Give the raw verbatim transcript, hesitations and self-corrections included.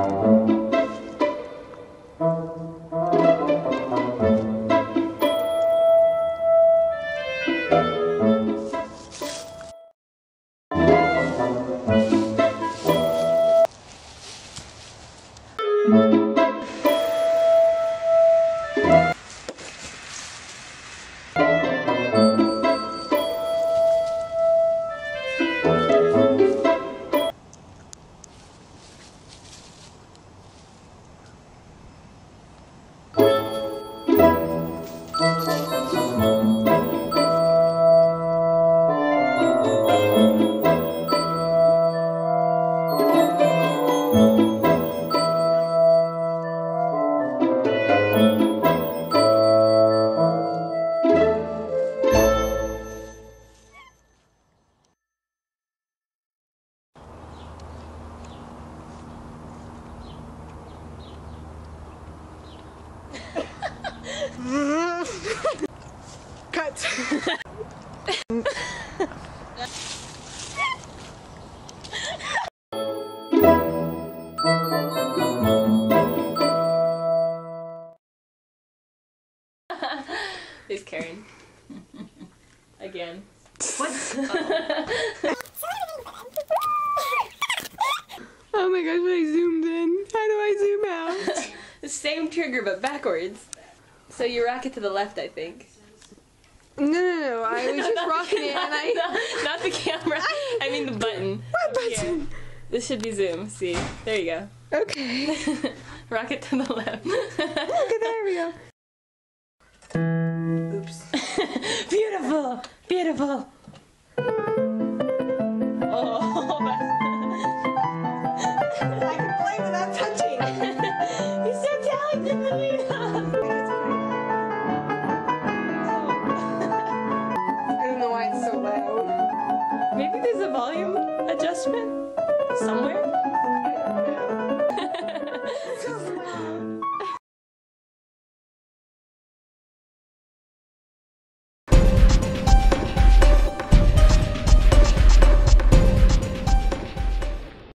Cut. There's Karen. Again. What? Oh my gosh, I zoomed in. How do I zoom out? The same trigger but backwards. So you rock it to the left, I think. No, no, no. I was just rocking it and I... Not, not the camera. I mean the button. What button? Here. This should be zoom. See? There you go. Okay. Rock it to the left. Okay, there we go. Oops. Beautiful! Beautiful!